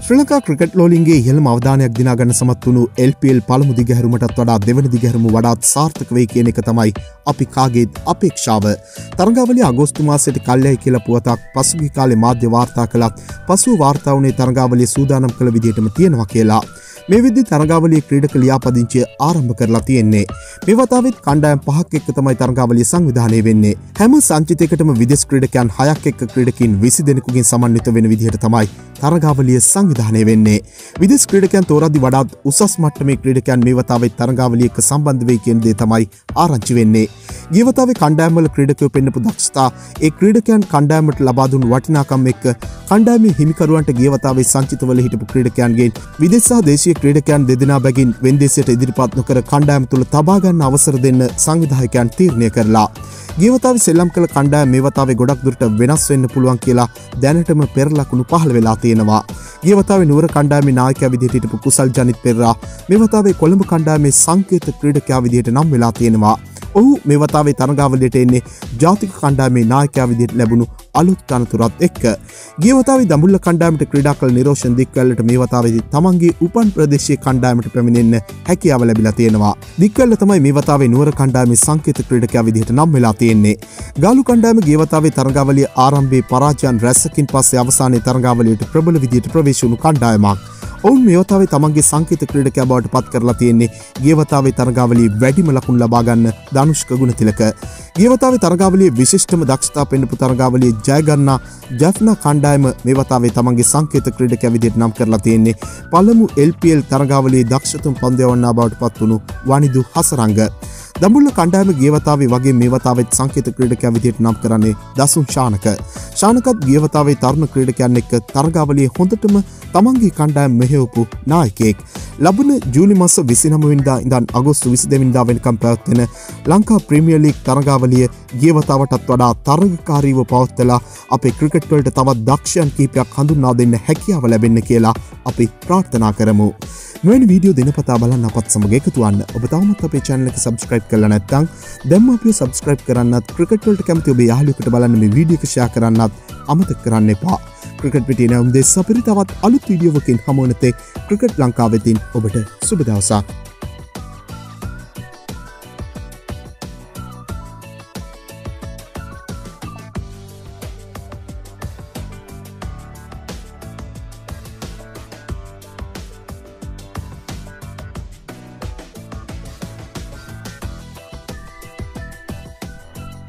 ශ්‍රී Lanka cricket ලෝලින්ගේ ඉහළම අවධානයක් දිනා ගන්න සමත් වුණු LPL පළමු දිගහැරුමටත් වඩා දෙවන දිගහැරුම වඩාත් සාර්ථක වෙයි කියන එක තමයි අපි කාගේත් අපේක්ෂාව. තරඟාවලිය අගෝස්තු මාසයට කල්යයි කියලා පුවතක් පසුගිය කාලේ මාධ්‍ය වාර්තා කළත් පසුව වාර්තා වුණේ තරඟාවලිය සූදානම් කළ විදිහටම තියෙනවා කියලා. මේ විදි තරඟාවලිය ක්‍රීඩක ලියාපදිංචිය ආරම්භ කරලා තියෙන්නේ. මේ වතාවෙත් කණ්ඩායම් 5ක් එක්ක තමයි තරඟාවලිය සංවිධානය වෙන්නේ. හැම සංචිතයකටම විදේශ ක්‍රීඩකයන් 6ක් එක්ක ක්‍රීඩකින් 20 දෙනෙකුගෙන් සමන්විත වෙන විදිහට තමයි තරඟාවලිය සංවිධානය වෙන්නේ. විදේශ ක්‍රීඩකයන් තෝරද්දි වඩාත් උසස් මට්ටමේ ක්‍රීඩකයන් මේ වතාවෙත් තරඟාවලිය එක්ක සම්බන්ධ වෙයි කියන දේ තමයි ආරංචි වෙන්නේ. ගිය වතාවේ කණ්ඩායම්වල ක්‍රීඩකයෝ පෙන්නපු දක්ෂතා ඒ ක්‍රීඩකයන් කණ්ඩායමට ලබා දුන්නු වටිනාකම් එක්ක කණ්ඩායමේ හිමිකරුවන්ට ගිය වතාවේ සංචිතවල හිටපු ක්‍රීඩකයන්ගෙන් විදේශ සහ දේශීය ක්‍රීඩකයන් දෙදෙනා බැගින් වෙන්දේසියට ඉදිරිපත් නොකර කණ්ඩායම තුල තබා ගන්න අවසර දෙන්න සංවිධායකයන් තීරණය කරලා. ගිය වතාවේ සෙල්ලම් කළ කණ්ඩායම මේ වතාවේ ගොඩක් දුරට වෙනස් වෙන්න පුළුවන් කියලා දැනටම පෙර ලකුණු පහළ වෙලා තියෙනවා. ගිය වතාවේ නුවර කණ්ඩායමේ නායකයා විදිහට හිටපු කුසල් ජනිත් පෙරේරා මේ වතාවේ කොළඹ කණ්ඩායමේ සංකේත ක්‍රීඩකයා විදිහට නම් වෙලා තියෙනවා. ඔහු මේ වතාවේ තරඟාවලියට එන්නේ ජාතික කණ්ඩායමේ නායකයා විදිහට ලැබුණු අලුත් තනතුරත් එක්ක. ගිය වතාවේ දඹුල්ල කණ්ඩායමට ක්‍රීඩා කළ නිරෝෂන් දික්වැල්ලට මේ වතාවේදී තමන්ගේ උපන් ප්‍රදේශීය කණ්ඩායමට පැමිණෙන්න හැකියාව ලැබිලා තියෙනවා. දික්වැල්ල තමයි මේ වතාවේ නුවර කණ්ඩායමේ සංකේත ක්‍රීඩකයා විදිහට නම් වෙලා තියෙන්නේ. ගාලු කණ්ඩායම ගිය වතාවේ තරඟාවලිය ආරම්භයේ පරාජයන් රැසකින් පස්සේ අවසානයේ තරඟාවලියට ප්‍රබල විදිහට ප්‍රවේශ වුණු කණ්ඩායමක්. ඔවුන් මේ වතාවේ තමන්ගේ සංකේත ක්‍රීඩකයා බවට පත් කරලා තියෙන්නේ ගිය වතාවේ තරඟාවලියේ වැඩිම ලකුණු ලබා ගන්න ධනුෂ්ක ගුණතිලක. ගිය වතාවේ තරඟාවලියේ විශිෂ්ටම දක්ෂතා පෙන්නපු තරඟාවලියේ ජය ගන්නා ජැෆ්නා කණ්ඩායම මේ වතාවේ තමන්ගේ සංකේත ක්‍රීඩකයා විදිහට නම් කරලා තියෙන්නේ පළමු LPL තරඟාවලියේ දක්ෂතම පන්දු යවන්නා බවට පත් වුණු වනිදු හසරංග. දඹුල්ල කණ්ඩායම ගිය වතාවේ වගේ මේ වතාවෙත් සංකේත ක්‍රීඩකයා විදිහට නම් කරන්නේ දසුන් ශානක. ශානකත් ගිය වතාවේ තරුණ ක්‍රීඩකයන් එක්ක තරඟාවලියේ හොඳටම තමන්ගේ කණ්ඩායම මෙහෙවපු නායකයෙක්. ලබන ජූලි මාස 29 වෙනිදා ඉඳන් අගෝස්තු 22 වෙනිදා වෙනකම් පැවැත්වෙන ලංකා ප්‍රීමියර් ලීග් තරඟාවලිය ගිය වතාවටත් වඩා තරඟකාරීව පවත්වලා අපේ ක්‍රිකට් වලට තවත් දක්ෂයන් කිහිපයක් හඳුන්වා දෙන්න හැකියාව ලැබෙන්න කියලා අපි ප්‍රාර්ථනා කරමු. මෙවැනි වීඩියෝ දිනපතා බලන්න අපත් සමග එකතු වන්න. ඔබ තවමත් අපේ channel එක subscribe කරලා නැත්නම් දැන්ම අපිව subscribe කරන්නත් ක්‍රිකට් වලට කැමති ඔබේ යාළුවෙකුට බලන්න මේ වීඩියෝ එක share කරන්නත් අමතක කරන්න එපා. ක්‍රිකට් පිටියේ නම් දෙස් අපිට තවත් අලුත් වීඩියෝවකින් හමු වෙන තෙක් ක්‍රිකට් ලංකාවෙතින් ඔබට සුබ දවසක්.